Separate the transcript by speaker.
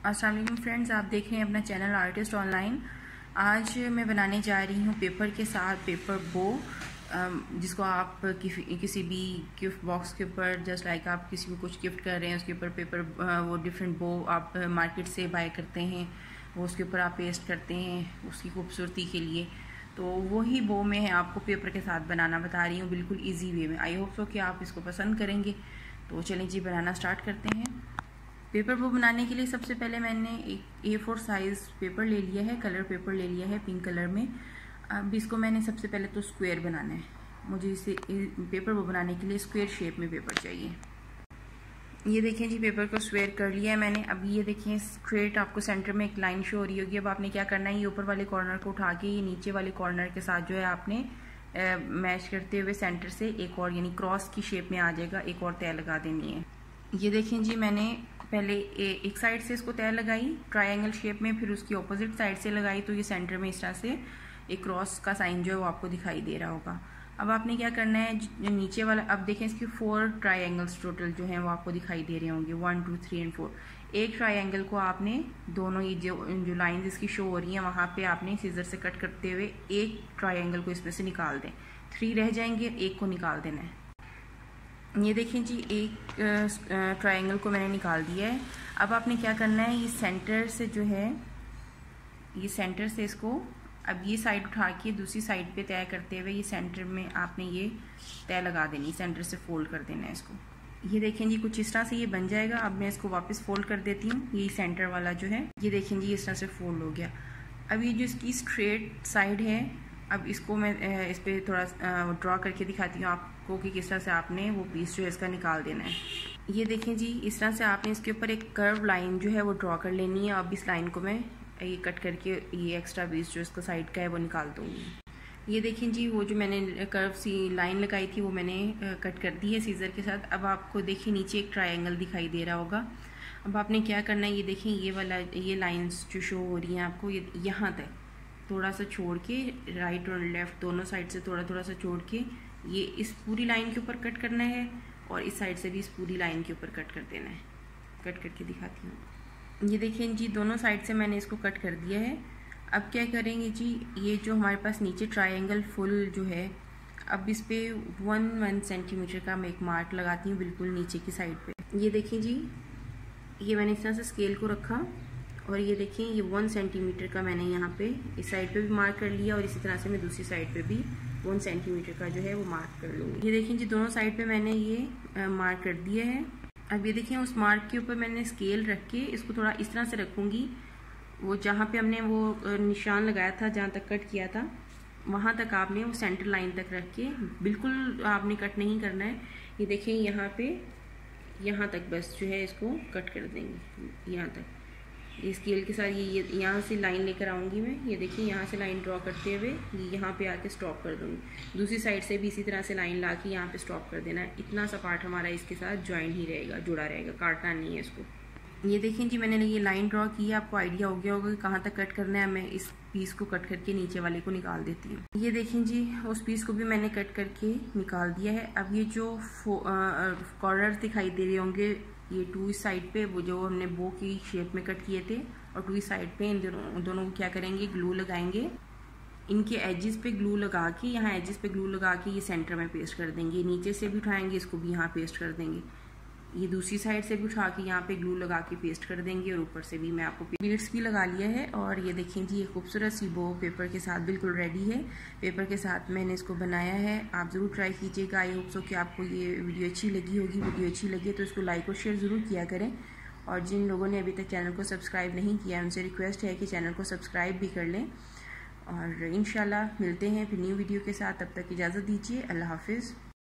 Speaker 1: अस्सलाम वालेकुम फ्रेंड्स, आप देख रहे हैं अपना चैनल आर्टिस्ट ऑनलाइन। आज मैं बनाने जा रही हूँ पेपर के साथ पेपर बो, जिसको आप किसी भी गिफ्ट बॉक्स के ऊपर जस्ट लाइक आप किसी को कुछ गिफ्ट कर रहे हैं उसके ऊपर पेपर वो डिफरेंट बो आप मार्केट से बाय करते हैं, वो उसके ऊपर आप पेस्ट करते हैं उसकी खूबसूरती के लिए। तो वही बो में है आपको पेपर के साथ बनाना बता रही हूँ, बिल्कुल ईजी वे में। आई होप सो कि आप इसको पसंद करेंगे। तो चलें जी, बनाना स्टार्ट करते हैं। पेपर बो बनाने के लिए सबसे पहले मैंने एक A4 साइज़ पेपर ले लिया है, कलर पेपर ले लिया है पिंक कलर में। अब इसको मैंने सबसे पहले तो स्क्वायर बनाना है। मुझे इसे पेपर बो बनाने के लिए स्क्वायर शेप में पेपर चाहिए। ये देखें जी, पेपर को स्क्वायर कर लिया है मैंने। अब ये देखें स्ट्रेट आपको सेंटर में एक लाइन शो हो रही होगी। अब आपने क्या करना है, ये ऊपर वाले कॉर्नर को उठा के ये नीचे वाले कॉर्नर के साथ जो है आपने मैच करते हुए सेंटर से एक और यानी क्रॉस की शेप में आ जाएगा, एक और तय लगा देनी है। ये देखें जी, मैंने पहले एक साइड से इसको तय लगाई ट्रायंगल शेप में, फिर उसकी ऑपोजिट साइड से लगाई, तो ये सेंटर में इस तरह से एक क्रॉस का साइन जो है वो आपको दिखाई दे रहा होगा। अब आपने क्या करना है, नीचे वाला अब देखें इसकी 4 ट्रायंगल्स टोटल जो हैं वो आपको दिखाई दे रहे होंगे, 1 2 3 एंड 4। एक ट्रायंगल को आपने दोनों ये जो लाइंस इसकी शो हो रही हैं वहाँ पे आपने सीजर से कट करते हुए एक ट्रायंगल को इसमें से निकाल दें। 3 रह जाएंगे, एक को निकाल देना है। ये देखें जी, एक ट्रायंगल को मैंने निकाल दिया है। अब आपने क्या करना है, ये सेंटर से जो है ये सेंटर से इसको अब ये साइड उठा के दूसरी साइड पे तय करते हुए ये सेंटर में आपने ये तय लगा देनी, सेंटर से फोल्ड कर देना है इसको। ये देखें जी, कुछ इस तरह से ये बन जाएगा। अब मैं इसको वापस फोल्ड कर देती हूँ। ये सेंटर वाला जो है ये देखें जी इस तरह से फोल्ड हो गया। अब ये जो इसकी स्ट्रेट साइड है, अब इसको मैं इस पर थोड़ा ड्रॉ करके दिखाती हूँ आपको कि किस तरह से आपने वो पीस जो है इसका निकाल देना है। ये देखें जी, इस तरह से आपने इसके ऊपर एक कर्व लाइन जो है वो ड्रॉ कर लेनी है। अब इस लाइन को मैं ये कट करके ये एक्स्ट्रा पीस जो इसका साइड का है वो निकाल दूँगी। ये देखें जी, वो जो मैंने कर्व सी लाइन लगाई थी वो मैंने कट कर दी है सीजर के साथ। अब आपको देखिए नीचे एक ट्रायंगल दिखाई दे रहा होगा। अब आपने क्या करना है, ये देखें ये वाला ये लाइन्स जो शो हो रही हैं आपको, ये यहाँ तक थोड़ा सा छोड़ के राइट और लेफ्ट दोनों साइड से थोड़ा थोड़ा सा छोड़ के ये इस पूरी लाइन के ऊपर कट करना है और इस साइड से भी इस पूरी लाइन के ऊपर कट कर देना है। कट करके दिखाती हूँ। ये देखिए जी, दोनों साइड से मैंने इसको कट कर दिया है। अब क्या करेंगे जी, ये जो हमारे पास नीचे ट्रायंगल फुल जो है, अब इस पर 1 सेंटीमीटर का मैं एक मार्क लगाती हूँ बिल्कुल नीचे की साइड पे। ये देखिए जी, ये मैंने इस तरह से स्केल को रखा और ये देखें ये 1 सेंटीमीटर का मैंने यहाँ पे इस साइड पे भी मार्क कर लिया और इसी तरह से मैं दूसरी साइड पे भी 1 सेंटीमीटर का जो है वो मार्क कर लूँगी। ये देखें जी, दोनों साइड पे मैंने ये मार्क कर दिया है। अब ये देखें उस मार्क के ऊपर मैंने स्केल रख के इसको थोड़ा इस तरह से रखूँगी, वो जहाँ पे हमने वो निशान लगाया था, जहाँ तक कट किया था वहाँ तक आपने वो सेंटर लाइन तक रख के, बिल्कुल आपने कट नहीं करना है। ये देखें यहाँ पे यहाँ तक बस जो है इसको कट कर देंगे, यहाँ तक ये स्केल के साथ ये यहाँ से लाइन लेकर आऊँगी मैं। ये देखिए यहाँ से लाइन ड्रॉ करते हुए ये यहाँ पे आके स्टॉप कर दूँगी। दूसरी साइड से भी इसी तरह से लाइन ला के यहाँ पे स्टॉप कर देना है। इतना सा पार्ट हमारा इसके साथ ज्वाइन ही रहेगा, जुड़ा रहेगा, काटना नहीं है इसको। ये देखें जी, मैंने ये लाइन ड्रॉ की है, आपको आइडिया हो गया होगा कि कहाँ तक कट करना है। मैं इस पीस को कट करके नीचे वाले को निकाल देती हूँ। ये देखें जी, उस पीस को भी मैंने कट करके निकाल दिया है। अब ये जो कॉर्नर दिखाई दे रहे होंगे, ये 2 इस साइड पे वो जो हमने बो की शेप में कट किए थे और 2 इस साइड पे इन दोनों को क्या करेंगे, ग्लू लगाएंगे। इनके एजेस पे ग्लू लगा के, यहाँ एजेस पे ग्लू लगा के ये सेंटर में पेस्ट कर देंगे। नीचे से भी उठाएंगे, इसको भी यहाँ पेस्ट कर देंगे। ये दूसरी साइड से भी उठा के यहाँ पे ग्लू लगा के पेस्ट कर देंगे और ऊपर से भी मैं आपको बीड्स भी लगा लिया है। और ये देखें जी, ये खूबसूरत सी बो पेपर के साथ बिल्कुल रेडी है। पेपर के साथ मैंने इसको बनाया है, आप ज़रूर ट्राई कीजिएगा। आई होप सो कि आपको ये वीडियो अच्छी लगी होगी। वीडियो अच्छी लगी तो इसको लाइक और शेयर ज़रूर किया करें। और जिन लोगों ने अभी तक चैनल को सब्सक्राइब नहीं किया उनसे रिक्वेस्ट है कि चैनल को सब्सक्राइब भी कर लें। और इंशाल्लाह मिलते हैं फिर न्यू वीडियो के साथ, तब तक इजाज़त दीजिए। अल्लाह हाफिज़।